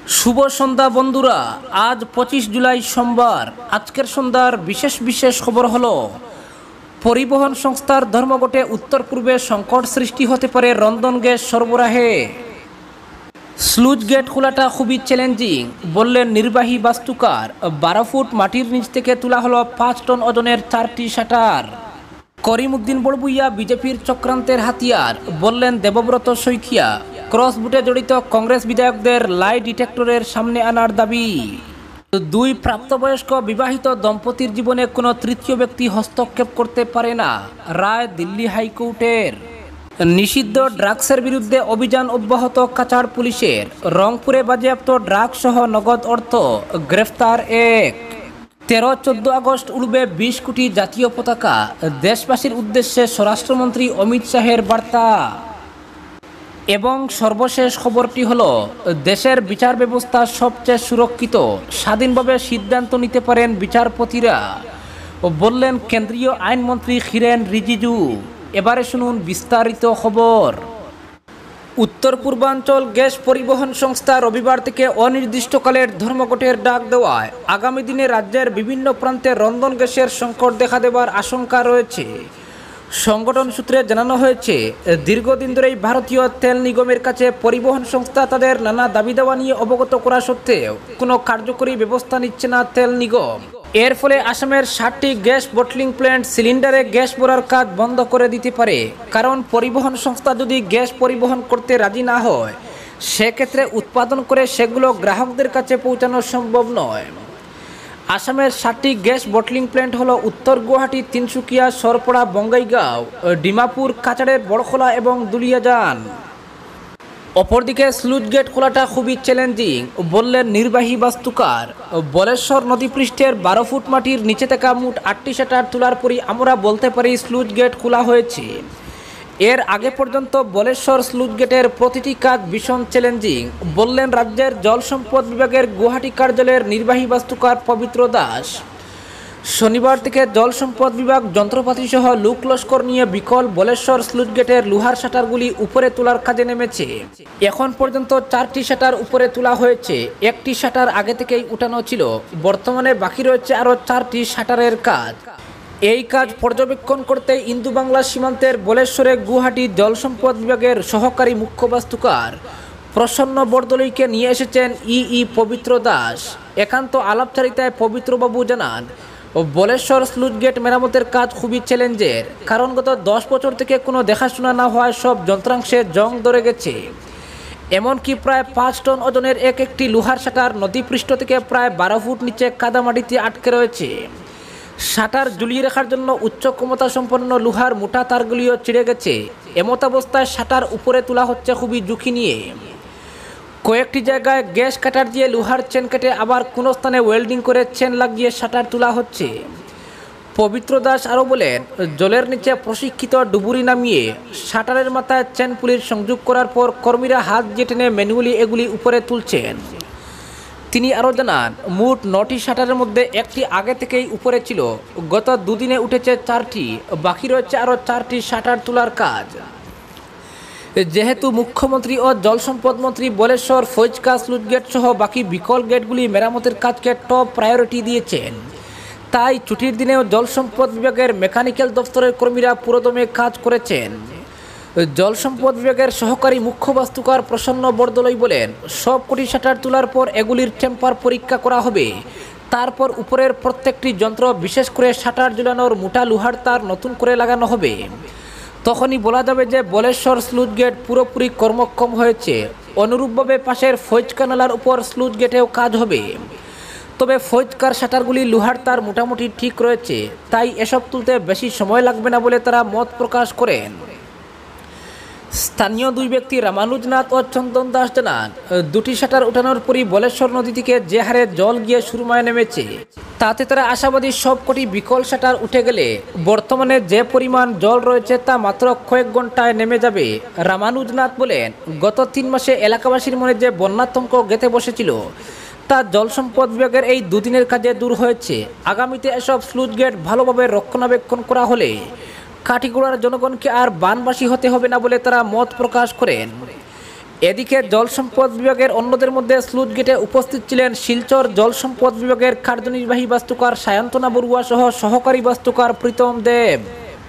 শুভ সন্ধ্যা বন্ধুরা। আজ 25 জুলাই সোমবার। আজকের সন্ধ্যার বিশেষ খবর হলো, পরিবহন সংস্থার ধর্মঘটে উত্তর পূর্বে সংকট সৃষ্টি হতে পারে রন্ধন গ্যাস সরবরাহে। স্লুজ গেট খোলাটা খুবই চ্যালেঞ্জিং বললেন নির্বাহী বাস্তুকার। 12 ফুট মাটির নিচ থেকে তোলা হলো 5 টন ওজনের 4টি শাটার। করিমউদ্দিন বড়ভূইয়া বিজেপির চক্রান্তের হাতিয়ার বললেন দেবব্রত শইকিয়া। ক্রস বুটে জড়িত কংগ্রেস বিধায়কদের লাই ডিটেক্টরের সামনে আনার দাবি। দুই প্রাপ্তবয়স্ক বিবাহিত দম্পতির জীবনে কোনো তৃতীয় ব্যক্তি হস্তক্ষেপ করতে পারে না, রায় দিল্লি হাইকোর্টের। নিষিদ্ধ ড্রাগসের বিরুদ্ধে অভিযান অব্যাহত কাছাড় পুলিশের। রংপুরে বাজেয়াপ্ত ড্রাগস সহ নগদ অর্থ, গ্রেফতার এক। 13-14 আগস্ট উড়বে 20 কোটি জাতীয় পতাকা, দেশবাসীর উদ্দেশ্যে স্বরাষ্ট্রমন্ত্রী অমিত শাহের বার্তা। এবং সর্বশেষ খবরটি হলো, দেশের বিচার ব্যবস্থা সবচেয়ে সুরক্ষিত, স্বাধীনভাবে সিদ্ধান্ত নিতে পারেন বিচারপতিরা বললেন কেন্দ্রীয় আইনমন্ত্রী কিরেন রিজিজু। এবারে শুনুন বিস্তারিত খবর। উত্তর পূর্বাঞ্চল গ্যাস পরিবহন সংস্থা রবিবার থেকে অনির্দিষ্টকালের ধর্মঘটের ডাক দেওয়ায় আগামী দিনে রাজ্যের বিভিন্ন প্রান্তে রন্ধন গ্যাসের সংকট দেখা দেবার আশঙ্কা রয়েছে। সংগঠন সূত্রে জানানো হয়েছে, দীর্ঘদিন ধরেই ভারতীয় তেল নিগমের কাছে পরিবহন সংস্থা তাদের নানা দাবি দাওয়া নিয়ে অবগত করা সত্ত্বেও কোনো কার্যকরী ব্যবস্থা নিচ্ছে না তেল নিগম। এর ফলে আসামের 60টি গ্যাস বটলিং প্ল্যান্ট সিলিন্ডারে গ্যাস ভরার কাজ বন্ধ করে দিতে পারে, কারণ পরিবহন সংস্থা যদি গ্যাস পরিবহন করতে রাজি না হয় সেক্ষেত্রে উৎপাদন করে সেগুলো গ্রাহকদের কাছে পৌঁছানো সম্ভব নয়। আসামের 60টি গ্যাস বটলিং প্ল্যান্ট হলো উত্তর গুয়াহাটি, তিনসুকিয়া, সরপড়া, বঙ্গাইগাঁও, ডিমাপুর, কাছাড়ের বড়খোলা এবং দুলিয়াজান। অপরদিকে স্লুজ গেট খোলাটা খুবই চ্যালেঞ্জিং বললেন নির্বাহী বাস্তুকার। বলেশ্বর নদীপৃষ্ঠের 12 ফুট মাটির নিচে থাকা মোট 8টি শাটার তোলার পরই আমরা বলতে পারি স্লুজ গেট খোলা হয়েছে। এর আগে পর্যন্ত বলেশ্বর স্লুজ গেটের প্রতিটি কাজ ভীষণ চ্যালেঞ্জিং বললেন রাজ্যের জল সম্পদ বিভাগের গুয়াহাটি কার্যালয়ের নির্বাহী বাস্তুকার পবিত্র দাস। শনিবার থেকে জল সম্পদ বিভাগ যন্ত্রপাতি সহ লোক লস্কর নিয়ে বিকল বলেশ্বর স্লুজ গেটের লোহার শাটারগুলি উপরে তোলার কাজে নেমেছে। এখন পর্যন্ত 4টি শাটার উপরে তোলা হয়েছে। একটি শাটার আগে থেকেই উঠানো ছিল। বর্তমানে বাকি রয়েছে আরও 4টি শাটারের কাজ। এই কাজ পর্যবেক্ষণ করতে ইন্দু বাংলা সীমান্তের বলেশ্বরে গুয়াহাটি জল সম্পদ বিভাগের সহকারী মুখ্য বাস্তুকার প্রসন্ন বরদলৈকে নিয়ে এসেছেন ই পবিত্র দাস। একান্ত আলাপচারিতায় পবিত্রবাবু জানান, বলেশ্বর স্লুজ গেট মেরামতের কাজ খুবই চ্যালেঞ্জের, কারণ গত 10 বছর থেকে কোনো দেখাশোনা না হওয়ায় সব যন্ত্রাংশে জং ধরে গেছে। এমনকি প্রায় 5 টন ওজনের একটি লোহার শাটার নদীপৃষ্ঠ থেকে প্রায় 12 ফুট নিচে কাদামাটিতে আটকে রয়েছে। শাটার ঝুলিয়ে রাখার জন্য উচ্চ ক্ষমতা সম্পন্ন লোহার মোটা তারগুলিও ছিঁড়ে গেছে। এমতাবস্থায় শাটার উপরে তোলা হচ্ছে খুবই ঝুঁকি নিয়ে। কয়েকটি জায়গায় গ্যাস কাটার দিয়ে লোহার চেন কেটে আবার কোনো স্থানে ওয়েল্ডিং করে চেন লাগিয়ে শাটার তোলা হচ্ছে। পবিত্র দাস আরও বলেন, জলের নিচে প্রশিক্ষিত ডুবুরি নামিয়ে শাটারের মাথায় চেন পুলির সংযোগ করার পর কর্মীরা হাত দিয়ে টেনে ম্যানুয়ালি এগুলি উপরে তুলছেন। তিনি আরও জানান, মোট 9টি শাটারের মধ্যে একটি আগে থেকেই উপরে ছিল। গত দুদিনে উঠেছে 4টি, বাকি রয়েছে আরও 4টি শাটার তোলার কাজ। যেহেতু মুখ্যমন্ত্রী ও জল সম্পদ মন্ত্রী বলেশ্বর, ফৈজকা, স্লুজ গেট সহ বাকি বিকল গেটগুলি মেরামতের কাজকে টপ প্রায়োরিটি দিয়েছেন, তাই ছুটির দিনেও জল সম্পদ বিভাগের মেকানিক্যাল দফতরের কর্মীরা পুরোদমে কাজ করেছেন। জল সম্পদ বিভাগের সহকারী মুখ্য বাস্তুকার প্রসন্ন বরদলৈ বলেন, সব কোটি শাটার তোলার পর এগুলির টেম্পার পরীক্ষা করা হবে। তারপর উপরের প্রত্যেকটি যন্ত্র, বিশেষ করে শাটার ঝুলানোর মোটা লোহার তার নতুন করে লাগানো হবে। তখনই বলা যাবে যে বলেশ্বর স্লুজ গেট পুরোপুরি কর্মক্ষম হয়েছে। অনুরূপভাবে পাশের ফৈজকা নালার উপর স্লুজ গেটেও কাজ হবে। তবে ফৈজকার শাটারগুলি লোহার তার মোটামুটি ঠিক রয়েছে, তাই এসব তুলতে বেশি সময় লাগবে না বলে তারা মত প্রকাশ করেন। স্থানীয় দুই ব্যক্তি রামানুজনাথ ও চন্দন দাস জানান, 2টি শাটার উঠানোর পরই বলেশ্বর নদী থেকে যে হারে জল গিয়ে সুরমায় নেমেছে, তাতে তারা আশাবাদী সবকটি বিকল শাটার উঠে গেলে বর্তমানে যে পরিমাণ জল রয়েছে তা মাত্র কয়েক ঘন্টায় নেমে যাবে। রামানুজনাথ বলেন, গত 3 মাসে এলাকাবাসীর মনে যে বন্যাতঙ্ক গেঁথে বসেছিল তা জল সম্পদ বিভাগের এই দুদিনের কাজে দূর হয়েছে। আগামীতে এসব স্লুজ গেট ভালোভাবে রক্ষণাবেক্ষণ করা হলে কাঠিগোড়ার জনগণকে আর বানবাসী হতে হবে না বলে তারা মত প্রকাশ করেন। এদিকে জল সম্পদ বিভাগের অন্যদের মধ্যে স্লুজ গেটে উপস্থিত ছিলেন শিলচর জল সম্পদ বিভাগের কার্যনির্বাহী বাস্তুকার সায়ন্তনা বড়ুয়া সহ সহকারী বাস্তুকার প্রীতম দেব।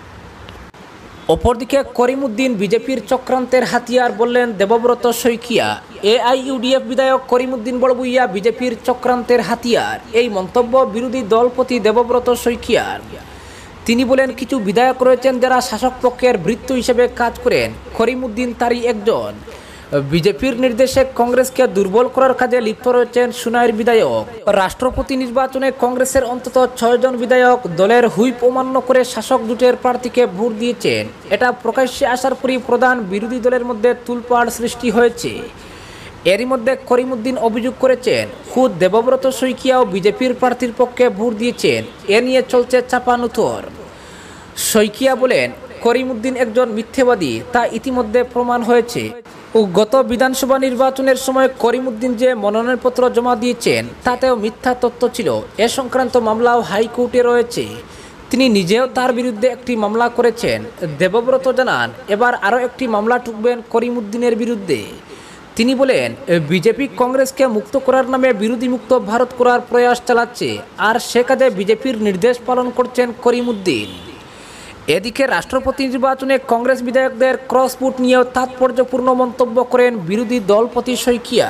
অপরদিকে করিমউদ্দিন বিজেপির চক্রান্তের হাতিয়ার বললেন দেবব্রত শইকিয়া। এআইইউডিএফ বিধায়ক করিমউদ্দিন বড়বুইয়া বিজেপির চক্রান্তের হাতিয়ার, এই মন্তব্য বিরোধী দলপতি দেবব্রত শইকিয়ার। তিনি বলেন, কিছু বিধায়ক রয়েছেন যারা শাসক পক্ষের ভৃত্য হিসেবে কাজ করেন, করিমউদ্দিন তারই একজন। বিজেপির নির্দেশে কংগ্রেসকে দুর্বল করার কাজে লিপ্ত রয়েছেন সুনাইর বিধায়ক। রাষ্ট্রপতি নির্বাচনে কংগ্রেসের অন্তত 6 জন বিধায়ক দলের হুইপ অমান্য করে শাসক জোটের প্রার্থীকে ভোট দিয়েছেন। এটা প্রকাশ্যে আসার পরই প্রধান বিরোধী দলের মধ্যে তুলপাড় সৃষ্টি হয়েছে। এরই মধ্যে করিমউদ্দিন অভিযোগ করেছেন, খুদ দেবব্রত শইকিয়াও বিজেপির প্রার্থীর পক্ষে ভোট দিয়েছেন। এ নিয়ে চলছে চাপানুতর। শইকিয়া বলেন, করিমউদ্দিন একজন মিথ্যেবাদী, তা ইতিমধ্যে প্রমাণ হয়েছে। গত বিধানসভা নির্বাচনের সময় করিমউদ্দিন যে মনোনয়নপত্র জমা দিয়েছেন তাতেও মিথ্যা তথ্য ছিল। এ সংক্রান্ত মামলাও হাইকোর্টে রয়েছে। তিনি নিজেও তার বিরুদ্ধে একটি মামলা করেছেন। দেবব্রত জানান, এবার আরও একটি মামলা ঠুকবেন করিমউদ্দিনের বিরুদ্ধে। তিনি বলেন, বিজেপি কংগ্রেসকে মুক্ত করার নামে বিরোধী মুক্ত ভারত করার প্রয়াস চালাচ্ছে, আর সে কাজে বিজেপির নির্দেশ পালন করছেন করিমউদ্দিন। এদিকে রাষ্ট্রপতি নির্বাচনে কংগ্রেস বিধায়কদের ক্রসভোট নিয়েও তাৎপর্যপূর্ণ মন্তব্য করেন বিরোধী দলপতি শইকিয়া।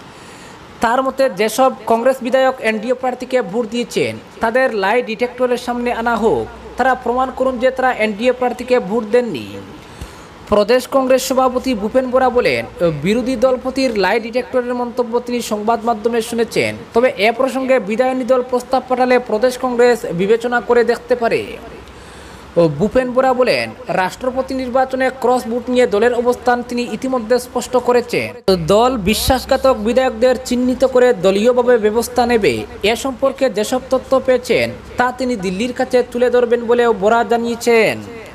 তার মতে, যেসব কংগ্রেস বিধায়ক এনডিএ প্রার্থীকে ভোট দিয়েছেন তাদের লাই ডিটেক্টরের সামনে আনা হোক, তারা প্রমাণ করুন যে তারা এনডিএ প্রার্থীকে ভোট দেননি। প্রদেশ কংগ্রেস সভাপতি ভূপেন বোরা বলেন, বিরোধী দলপতির লাই ডিটেক্টরের মন্তব্য তিনি সংবাদ মাধ্যমে শুনেছেন, তবে এ প্রসঙ্গে বিধায়িনী দল প্রস্তাব পাঠালে প্রদেশ কংগ্রেস বিবেচনা করে দেখতে পারে। ভূপেন বোরা বলেন, রাষ্ট্রপতি নির্বাচনে ক্রস ভোট নিয়ে দলের অবস্থান তিনি ইতিমধ্যে স্পষ্ট করেছেন। দল বিশ্বাসঘাতক বিধায়কদের চিহ্নিত করে দলীয়ভাবে ব্যবস্থা নেবে। এ সম্পর্কে যেসব তথ্য পেয়েছেন তা তিনি দিল্লির কাছে তুলে ধরবেন বলেও বোরা জানিয়েছেন।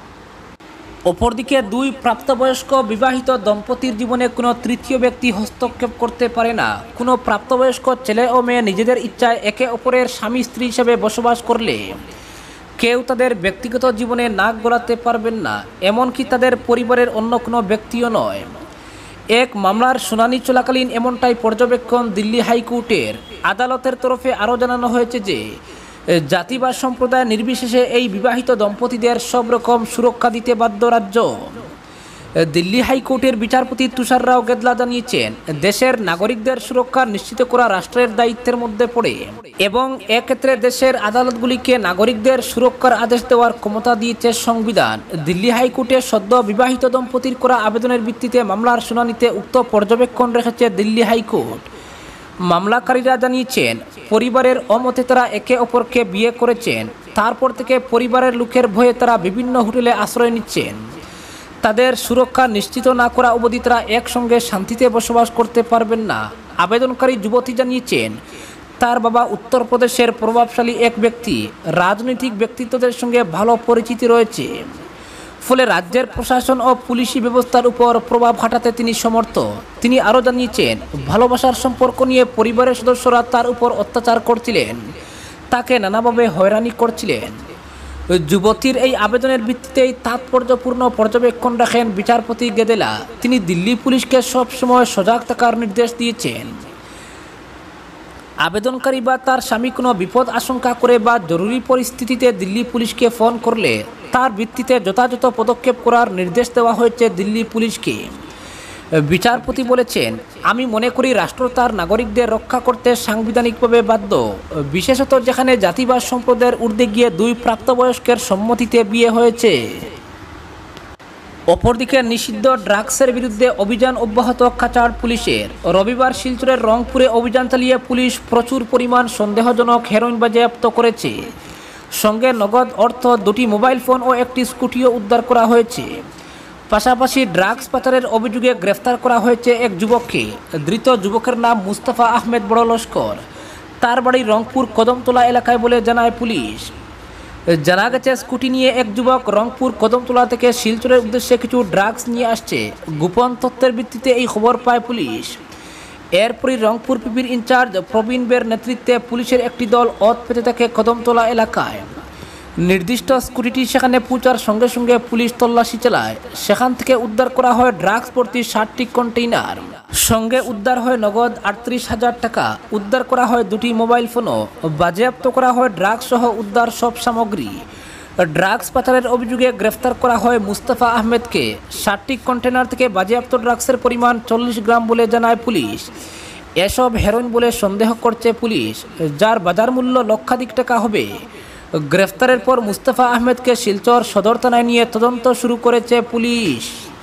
অপরদিকে 2 প্রাপ্তবয়স্ক বিবাহিত দম্পতির জীবনে কোনো তৃতীয় ব্যক্তি হস্তক্ষেপ করতে পারে না। কোনো প্রাপ্তবয়স্ক ছেলে ও মেয়ে নিজেদের ইচ্ছায় একে অপরের স্বামী স্ত্রী হিসেবে বসবাস করলে কেউ তাদের ব্যক্তিগত জীবনে নাক গলাতে পারবেন না, এমনকি তাদের পরিবারের অন্য কোনো ব্যক্তিও নয়। এক মামলার শুনানি চলাকালীন এমনটাই পর্যবেক্ষণ দিল্লি হাইকোর্টের। আদালতের তরফে আরও জানানো হয়েছে যে জাতি বা সম্প্রদায় নির্বিশেষে এই বিবাহিত দম্পতিদের সব রকম সুরক্ষা দিতে বাধ্য রাজ্য। দিল্লি হাইকোর্টের বিচারপতি তুষার রাও গেদলা জানিয়েছেন, দেশের নাগরিকদের সুরক্ষা নিশ্চিত করা রাষ্ট্রের দায়িত্বের মধ্যে পড়ে এবং এক্ষেত্রে দেশের আদালতগুলিকে নাগরিকদের সুরক্ষার আদেশ দেওয়ার ক্ষমতা দিয়েছে সংবিধান। দিল্লি হাইকোর্টে সদ্য বিবাহিত দম্পতির করা আবেদনের ভিত্তিতে মামলার শুনানিতে উক্ত পর্যবেক্ষণ রেখেছে দিল্লি হাইকোর্ট। মামলাকারীরা জানিয়েছেন, পরিবারের অমতে তারা একে অপরকে বিয়ে করেছেন, তারপর থেকে পরিবারের লোকের ভয়ে তারা বিভিন্ন হোটেলে আশ্রয় নিচ্ছেন। তাদের সুরক্ষা নিশ্চিত না করা অবধি তারা একসঙ্গে শান্তিতে বসবাস করতে পারবেন না। আবেদনকারী যুবতী জানিয়েছেন, তার বাবা উত্তরপ্রদেশের প্রভাবশালী এক ব্যক্তি, রাজনৈতিক ব্যক্তিত্বদের সঙ্গে ভালো পরিচিতি রয়েছে, ফলে রাজ্যের প্রশাসন ও পুলিশি ব্যবস্থার উপর প্রভাব খাটাতে তিনি সমর্থ। তিনি আরও জানিয়েছেন, ভালোবাসার সম্পর্ক নিয়ে পরিবারের সদস্যরা তার উপর অত্যাচার করছিলেন, তাকে নানাভাবে হয়রানি করছিলেন। যুবতীর এই আবেদনের ভিত্তিতেই তাৎপর্যপূর্ণ পর্যবেক্ষণ রাখেন বিচারপতি গেদেলা। তিনি দিল্লি পুলিশকে সবসময় সজাগ থাকার নির্দেশ দিয়েছেন। আবেদনকারী বা তার স্বামী কোনো বিপদ আশঙ্কা করে বা জরুরি পরিস্থিতিতে দিল্লি পুলিশকে ফোন করলে তার ভিত্তিতে যথাযথ পদক্ষেপ করার নির্দেশ দেওয়া হয়েছে দিল্লি পুলিশকে। বিচারপতি বলেছেন, আমি মনে করি রাষ্ট্র তার নাগরিকদের রক্ষা করতে সাংবিধানিকভাবে বাধ্য, বিশেষত যেখানে জাতি বা সম্প্রদায়ের ঊর্ধ্বে গিয়ে 2 প্রাপ্তবয়স্কের সম্মতিতে বিয়ে হয়েছে। অপরদিকে নিষিদ্ধ ড্রাগসের বিরুদ্ধে অভিযান অব্যাহত কাছাড় পুলিশের। রবিবার শিলচরের রংপুরে অভিযান চালিয়ে পুলিশ প্রচুর পরিমাণ সন্দেহজনক হেরোইন বাজেয়াপ্ত করেছে। সঙ্গে নগদ অর্থ, 2টি মোবাইল ফোন ও একটি স্কুটিও উদ্ধার করা হয়েছে। পাশাপাশি ড্রাগস পাচারের অভিযোগে গ্রেফতার করা হয়েছে এক যুবককে। ধৃত যুবকের নাম মুস্তাফা আহমেদ বড় লস্কর। তার বাড়ি রংপুর কদমতলা এলাকায় বলে জানায় পুলিশ। জানা গেছে, স্কুটি নিয়ে এক যুবক রংপুর কদমতলা থেকে শিলচরের উদ্দেশ্যে কিছু ড্রাগস নিয়ে আসছে। গোপন তথ্যের ভিত্তিতে এই খবর পায় পুলিশ। এরপরই রংপুর পিপির ইনচার্জ প্রবীণ বের নেতৃত্বে পুলিশের একটি দল অত পেতে থাকে কদমতলা এলাকায়। নির্দিষ্ট স্কুটিটি সেখানে পৌঁছার সঙ্গে সঙ্গে পুলিশ তল্লাশি চালায়। সেখান থেকে উদ্ধার করা হয় ড্রাগস ভর্তি 60টি কন্টেইনার। সঙ্গে উদ্ধার হয় নগদ 38,000 টাকা। উদ্ধার করা হয় 2টি মোবাইল ফোনও। বাজেয়াপ্ত করা হয় ড্রাগস সহ উদ্ধার সব সামগ্রী। ড্রাগস পাচারের অভিযোগে গ্রেফতার করা হয় মুস্তাফা আহমেদকে। 60টি কন্টেইনার থেকে বাজেয়াপ্ত ড্রাগসের পরিমাণ 40 গ্রাম বলে জানায় পুলিশ। এসব হেরোইন বলে সন্দেহ করছে পুলিশ, যার বাজার মূল্য লক্ষাধিক টাকা হবে। গ্রেফতারের পর মুস্তাফা আহমেদকে শিলচর সদর থানায় নিয়ে তদন্ত শুরু করেছে পুলিশ।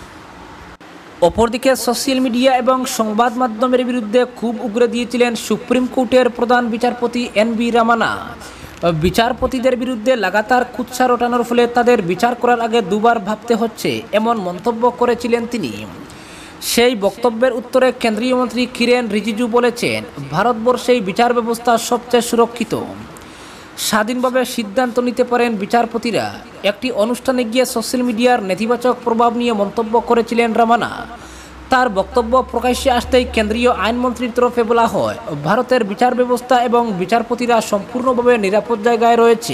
অপরদিকে সোশ্যাল মিডিয়া এবং সংবাদ মাধ্যমের বিরুদ্ধে খুব উগরে দিয়েছিলেন সুপ্রিম কোর্টের প্রধান বিচারপতি NV রামানা। বিচারপতিদের বিরুদ্ধে লাগাতার কুৎসা রটানোর ফলে তাদের বিচার করার আগে দুবার ভাবতে হচ্ছে, এমন মন্তব্য করেছিলেন তিনি। সেই বক্তব্যের উত্তরে কেন্দ্রীয় মন্ত্রী কিরেন রিজিজু বলেছেন, ভারতবর্ষেই বিচার ব্যবস্থা সবচেয়ে সুরক্ষিত। স্বাধীনভাবে সিদ্ধান্ত নিতে পারেন বিচারপতিরা। একটি অনুষ্ঠানে গিয়ে সোশ্যাল মিডিয়ার নেতিবাচক প্রভাব নিয়ে মন্তব্য করেছিলেন রামানা। তার বক্তব্য প্রকাশ্যে আসতেই কেন্দ্রীয় আইনমন্ত্রীর তরফে বলা হয়, ভারতের বিচার ব্যবস্থা এবং বিচারপতিরা সম্পূর্ণভাবে নিরাপদ জায়গায় রয়েছে।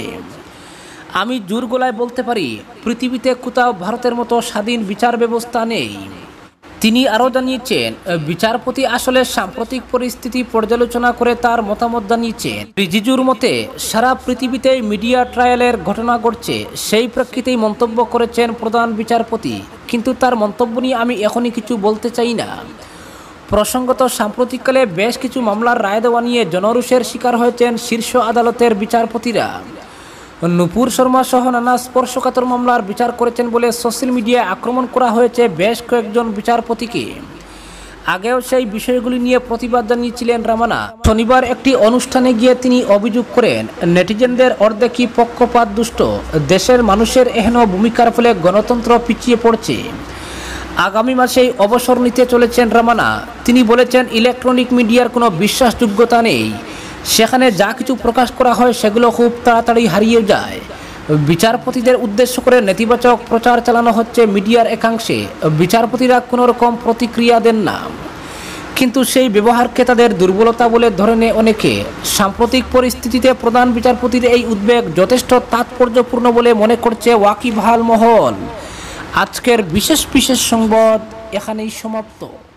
আমি জোর গলায় বলতে পারি, পৃথিবীতে কোথাও ভারতের মতো স্বাধীন বিচার ব্যবস্থা নেই। তিনি আরও জানিয়েছেন, বিচারপতি আসলে সাম্প্রতিক পরিস্থিতি পর্যালোচনা করে তার মতামত জানিয়েছেন। রিজিজুর মতে, সারা পৃথিবীতেই মিডিয়া ট্রায়ালের ঘটনা ঘটছে, সেই প্রেক্ষিতেই মন্তব্য করেছেন প্রধান বিচারপতি। কিন্তু তার মন্তব্য নিয়ে আমি এখনই কিছু বলতে চাই না। প্রসঙ্গত, সাম্প্রতিককালে বেশ কিছু মামলার রায় দেওয়া নিয়ে জনরোষের শিকার হয়েছেন শীর্ষ আদালতের বিচারপতিরা। নুপুর শর্মা সহ নানা স্পর্শকাতর মামলার বিচার করেছেন বলে সোশ্যাল মিডিয়ায় আক্রমণ করা হয়েছে বেশ কয়েকজন বিচারপতিকে। আগেও সেই বিষয়গুলি নিয়ে প্রতিবাদ জানিয়েছিলেন রামানা। শনিবার একটি অনুষ্ঠানে গিয়ে তিনি অভিযোগ করেন, নেটিজেনদের অর্ধেকই পক্ষপাত দুষ্ট। দেশের মানুষের এহেন ভূমিকার ফলে গণতন্ত্র পিছিয়ে পড়ছে। আগামী মাসেই অবসর নিতে চলেছেন রামানা। তিনি বলেছেন, ইলেকট্রনিক মিডিয়ার কোনো বিশ্বাসযোগ্যতা নেই। সেখানে যা কিছু প্রকাশ করা হয় সেগুলো খুব তাড়াতাড়ি হারিয়ে যায়। বিচারপতিদের উদ্দেশ্য করে নেতিবাচক প্রচার চালানো হচ্ছে মিডিয়ার একাংশে। বিচারপতিরা কোনো রকম প্রতিক্রিয়া দেন না, কিন্তু সেই ব্যবহারকে তাদের দুর্বলতা বলে ধরে নেয় অনেকে। সাম্প্রতিক পরিস্থিতিতে প্রধান বিচারপতির এই উদ্বেগ যথেষ্ট তাৎপর্যপূর্ণ বলে মনে করছে ওয়াকিবহাল মহল। আজকের বিশেষ সংবাদ এখানেই সমাপ্ত।